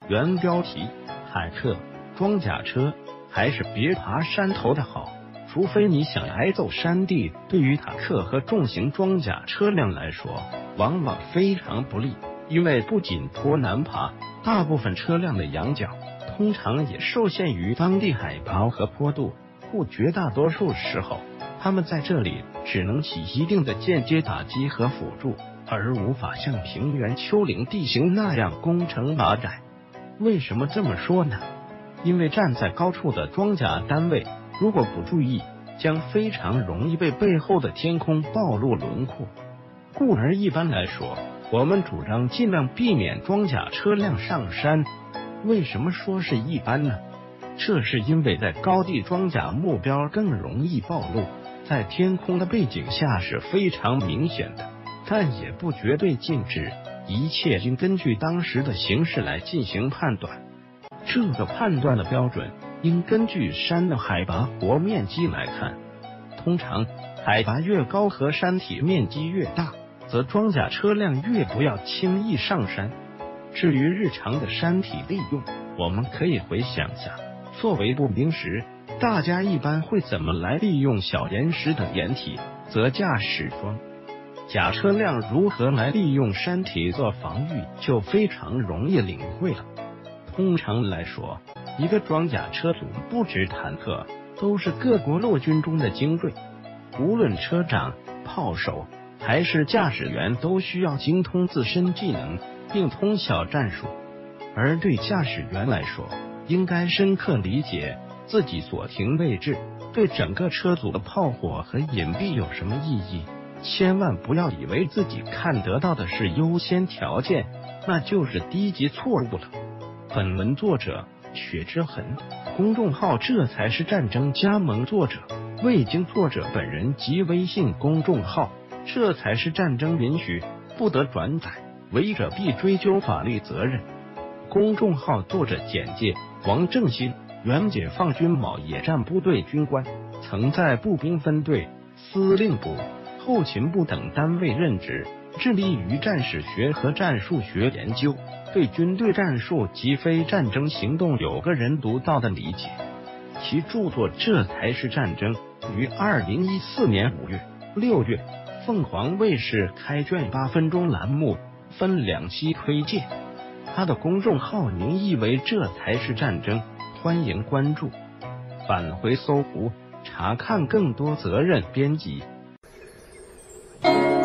原标题：坦克、装甲车，还是别爬山头的好。除非你想挨揍山地，对于坦克和重型装甲车辆来说，往往非常不利，因为不仅坡难爬，大部分车辆的仰角通常也受限于当地海拔和坡度，故绝大多数时候，他们在这里只能起一定的间接打击和辅助，而无法像平原丘陵地形那样攻城拔寨。为什么这么说呢？因为站在高处的装甲单位，如果不注意，将非常容易被背后的天空暴露轮廓。故而一般来说，我们主张尽量避免装甲车辆上山。为什么说是一般呢？这是因为在高地装甲目标更容易暴露，在天空的背景下是非常明显的，但也不绝对禁止，一切应根据当时的形势来进行判断。这个判断的标准应根据山的海拔或面积来看，通常海拔越高和山体面积越大，则装甲车辆越不要轻易上山。至于日常的山体利用，我们可以回想下，作为步兵时，大家一般会怎么来利用小岩石等掩体，则驾驶装甲车辆如何来利用山体做防御，就非常容易领会了。通常来说，一个装甲车组不止坦克，都是各国陆军中的精锐，无论车长、炮手还是驾驶员，都需要精通自身技能并通晓战术。而对驾驶员来说，应该深刻理解自己所停位置对整个车组的炮火和隐蔽有什么意义，千万不要以为自己看得到的是优先条件，那就是低级错误了。本文作者雪之痕，公众号这才是战争加盟作者，未经作者本人及微信公众号这才是战争允许，不得转载，违者必追究法律责任。公众号作者简介：王正新，原解放军某野战部队军官，曾在步兵分队、司令部、后勤部等单位任职，致力于战史学和战术学研究，对军队战术及非战争行动有个人独到的理解。其著作《这才是战争》于2014年5月、6月凤凰卫视开卷8分钟栏目分2期推荐。他的公众号名义为《这才是战争》，欢迎关注。返回搜狐，查看更多责任编辑。